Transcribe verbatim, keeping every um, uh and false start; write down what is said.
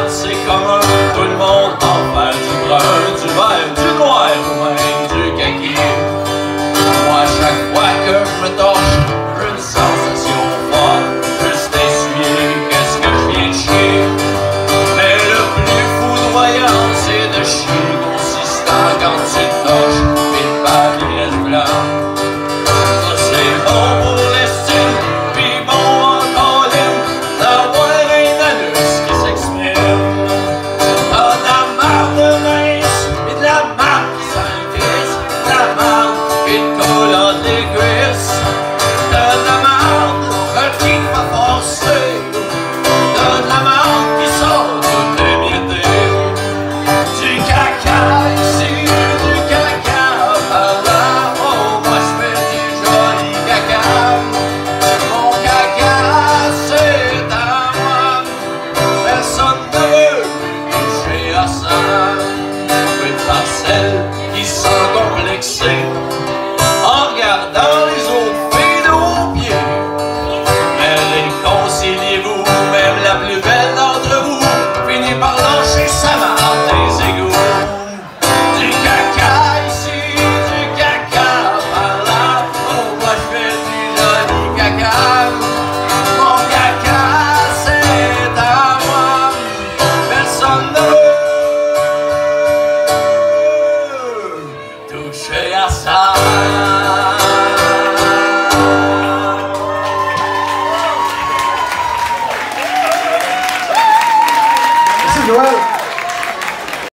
marde, c'est commun. Tout le monde en fait du brun, du vert, du noir ou même du kaki. Moi, chaque fois que je me torche, j'ai une sensation forte. Juste essuyer, qu'est-ce que je viens de chier. Mais le plus foudroyant, c'est de chier consistant quand tu te torches et le papier reste blanc. Ça, c'est bon pour l'estime, puis bon en colline, d'avoir un anus qui s'exprime. T'as de la marde de mince et de la marde qui s'encrisse, de la marde qui te colle entre les cuisses. T'as de la marde qui te fait forcer, t'as de la marde qui sort toutes les miettes. Du caca ici, du caca par là, oh moi je fais du joli caca. Mon caca c'est à moi, personne ne veut toucher à ça. Une parcelle qui sent complexé en regardant les autres filles de vos pieds. Mais réconciliez-vous, même la plus belle d'entre vous finit par lâcher sa marde des égouts. Du caca ici, du caca par là, oh moi je fais du joli caca. Mon caca c'est à moi, personne ne veut toucher à ça. Merci Joël.